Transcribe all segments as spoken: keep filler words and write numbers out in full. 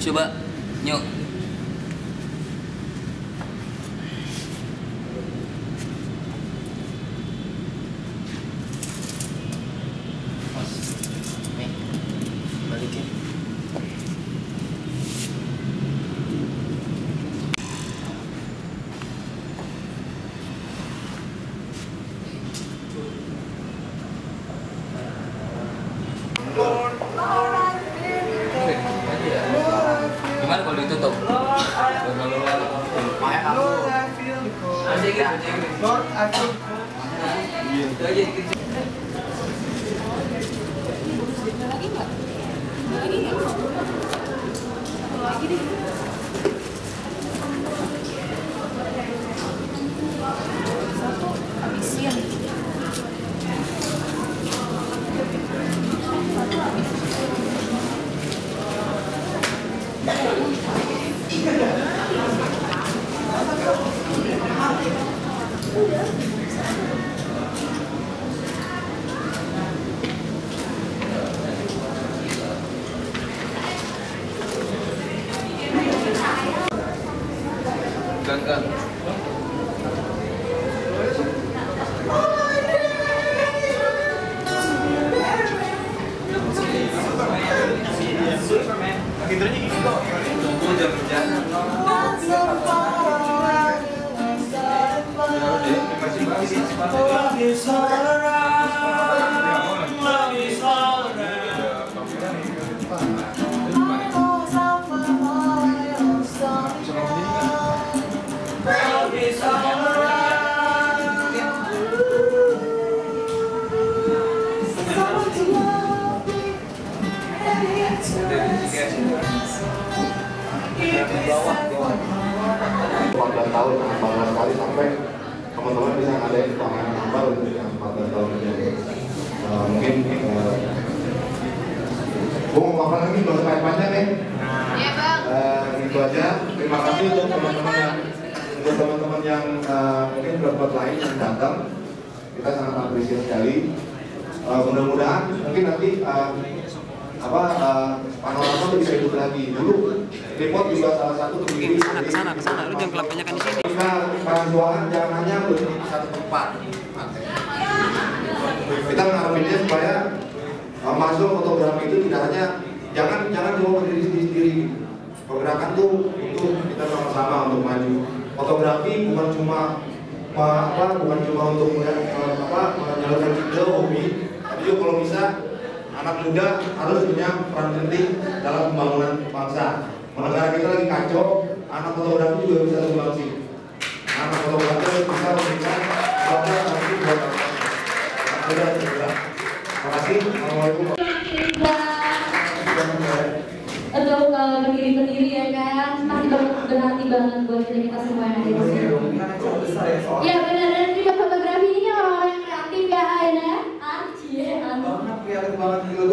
coba. Nyok. Nih, balikin. Gimana kalau ditutup? Satu habisin. Satu habisin. Ganggang. Intronya gini kok. Tunggu jam jalan. empat belas tahun, empat belas kali sampai teman-teman bisa ngadain pameran gambar untuk yang empat belas tahun ini. Uh, mungkin uh, gue mau makan lagi, gak usah panjang ya. Iya bang. Uh, itu aja. Terima kasih untuk teman-teman yang untuk teman-teman yang uh, mungkin berbuat lain yang datang. Kita sangat apresiasi sekali. Uh, mudah-mudahan mungkin nanti uh, apa uh, panorama tuh bisa hidup lagi. Dulu Depot juga salah satu Oke, kesana, kesana, kesana. Lu jangan kelampanyakan di sini. Kita perjuangan jangan hanya berdiri di satu tempat. Kita mengharapinnya supaya uh, masuk fotografi itu tidak hanya jangan jangan cuma berdiri sendiri. Pergerakan tuh untuk kita sama-sama untuk maju. Fotografi bukan cuma apa bukan cuma untuk uh, apa menyalurkan ide hobi, tapi juga kalau bisa anak muda harus punya peran penting dalam pembangunan bangsa. Negara kita lagi kacau, anak fotografi juga bisa sumbangsi. Anak fotografi bisa memberikan suatu nanti buat bangsa. Sudah, sudah. Terima kasih. Assalamualaikum. Untuk uh, pendiri-pendiri ya kan, masih berarti banget buat kita kita semua yang ada di sini. Ya benar, dan juga fotografi ini orang-orang yang kreatif ya, ya. Anjir, anjir.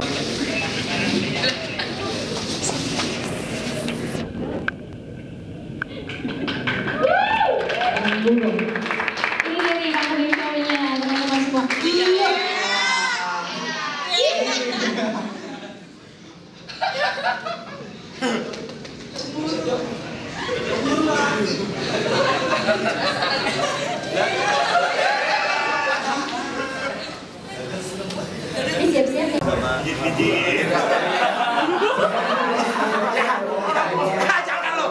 Ini nih aku di shownya teman-teman semua. Iya. Ini siap-siap ya. Jangan lo.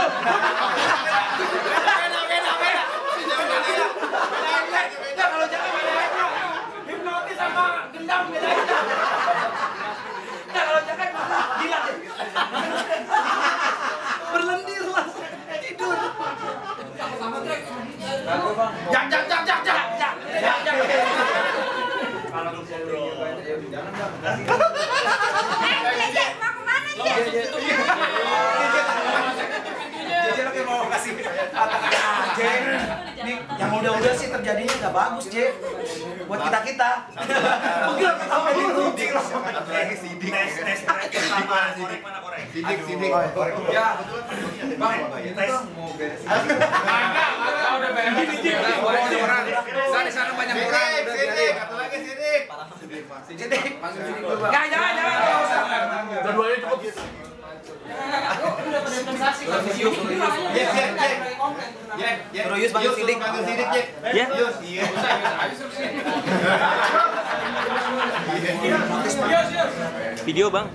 Kalau jangan hipnotis sama gendam beda. Nah kalau jangan gila deh. Berlendir lah tidur. Sama trek. Jak jak jak jak jak jak jak jak. Kalau lu jangan jangan. Eh, Jek, mau kemana Jek? Jadi lo kayak mau kasih kata-kata Jek. Nih yang udah-udah sih terjadinya nggak bagus Jek. Buat kita kita. Mungkin ketawa dulu. Sidik lo. Sidik. Tes tes tes sama korek mana korek? Sidik, sidik. Ya betul. Bang, tes mau beres. Enggak, enggak udah beres. Di sana banyak orang. Sidik, satu lagi sidik. Sidik. Jangan jangan jangan. Dua-duanya cukup. Suruh Yus panggil Sidik. Panggil Sidik, Jack. Ya. Yus, iya. Video bang.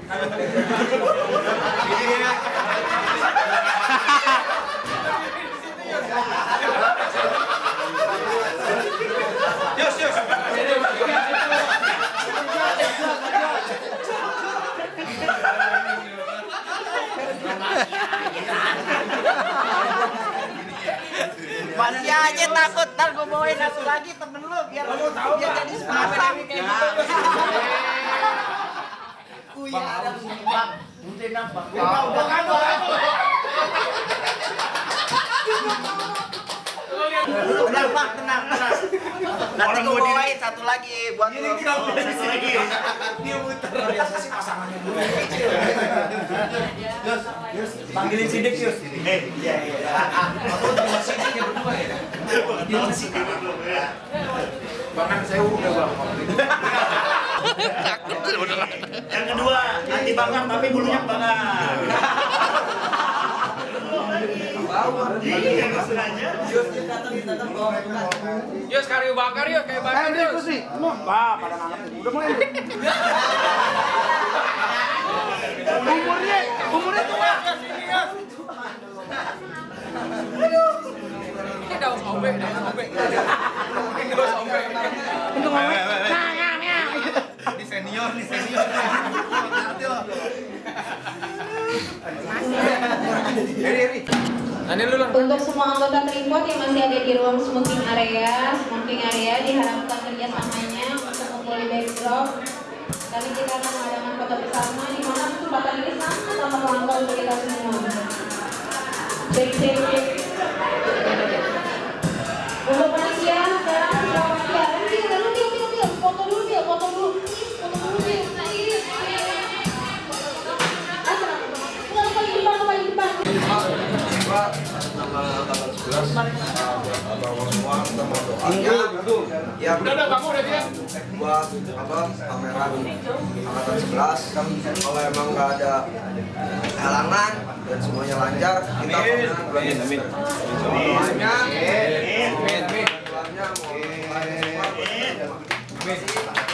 Yus, Yus. Masih aja takut, ntar gue bawain satu lagi temen lu biar dia jadi sepasang kayak gitu. Kuya ada bang, mungkin apa? Bukan, bukan. Tenang bang, tenang, tenang. Nanti gue bawain satu lagi buat lu. Satu lagi. Dia muter. Biasa sih pasangannya dulu. Yus, Yus, panggilin Sidik, Yus. Eh, iya iya. Aku sama Sidik ya berdua ya. Dia masih Bahkan saya udah bang. Yang kedua, anti bakar tapi bulunya bakar. Iya, nggak sengaja. Yus kayu bakar yuk, kayu bakar Yus. Wah, pada nangkep. Udah mulai. Umurnya, umurnya tua. Ini daun ombe, daun ombe. Ini daun ombe. Untuk ngomong. Nah, nah, nah. Ini senior, ini senior. Ini lu lang. Untuk semua anggota Tripod yang masih ada di ruang smoking area, smoking area diharapkan kerjasamanya untuk kumpul di backdrop. Kali kita akan mengadakan foto bersama di mana kesempatan ini sangat amat langka untuk kita semua. Cek cek cek. Untuk panitia sekarang sudah panitia. Nanti lalu dia dia dia foto dulu dia foto dulu. Foto dulu dia. Asal. Nggak paling depan paling depan. Tanggal sebelas bawa semua kita mau doa ya udah udah kamu udah dia buat apa pameran angkatan sebelas kalau emang nggak ada halangan dan semuanya lancar kita pameran bulan ini doanya amin amin